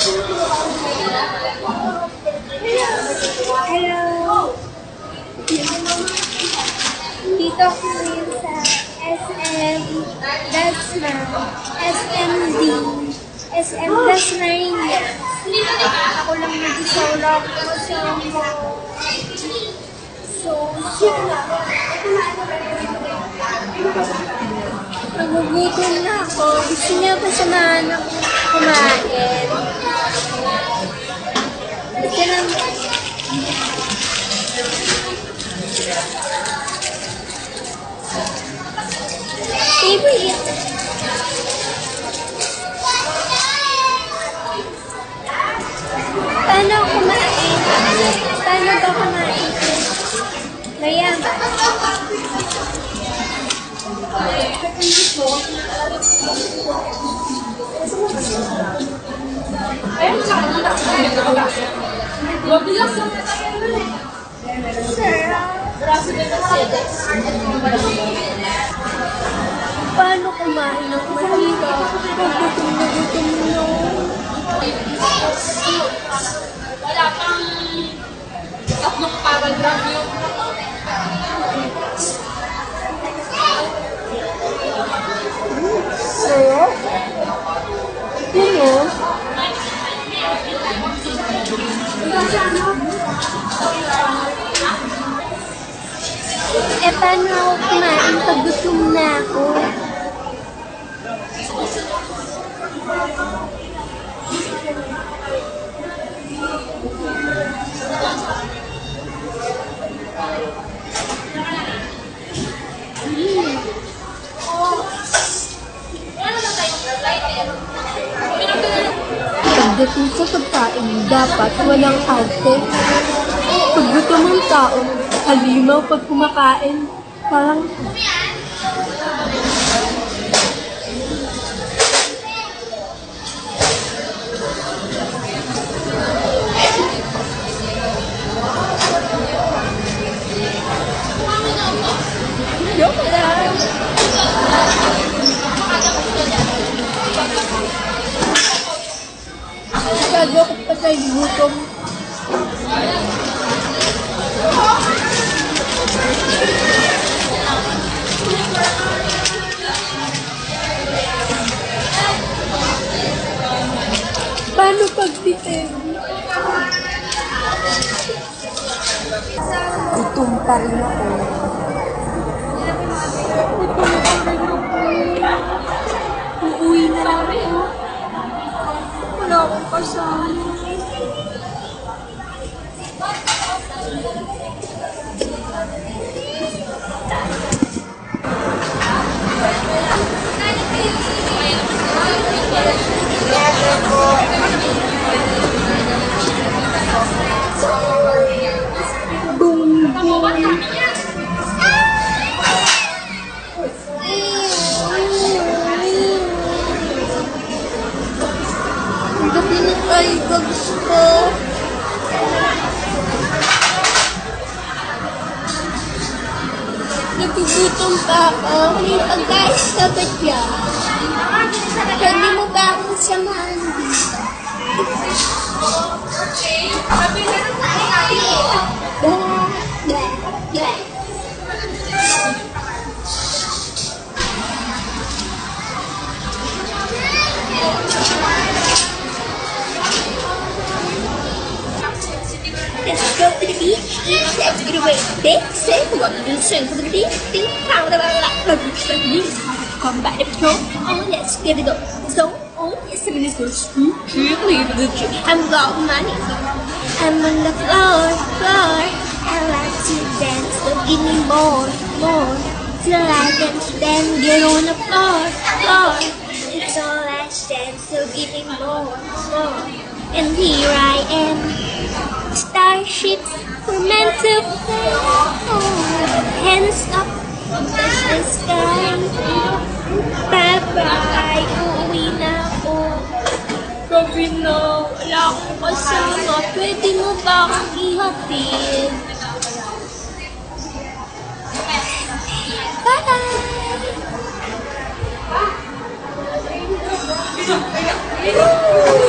Hello! Dito ko ngayon sa SM Dasma, SMD, SM Dasmarinia. Ako lang mag-isa, wala ako kasama. So, nagugutom na ako. Gusto niya pa samahan ako kumain. Ito lang. Favorite. Paano kumain? Paano ba kumain? Mayaman. Paano kumain ng mahirap? Gutom na gutom na. Wala pang tatlong paragraph yung Sarap. Yun paano ako kumain pag gutom na ako? Pagdating sa pagkain, dapat walang arte. Pag gutom ang tao, halimaw pag kumakain. Parang joke lang. Masyado ako pa sa gutom. Paano pagtitin? Gutom pa rin ako. Uuwi na lang ako. Wala akong kasama. Ay, bagus ko. Nagugutom pa ako. May pagkain sa badya. Pwede mo ba akong samahan dito? Let's go to the beach, let's get away. They say we're gonna do swing for the beach. Think how the come by the patrol. Oh, let's get it up. So, oh, yes, I'm in the street, leave the tree. I'm got money. I'm on the floor. I like to dance, so give me more. Till I dance, then get on the floor. It's all I stand, so give me more. And here I am. Starships were meant to fly. Hands up, touch the sky. Bye-bye, uuwi na ako. Grabe na, wala akong kasama. Pwede mo ba akong ihatid? Bye-bye!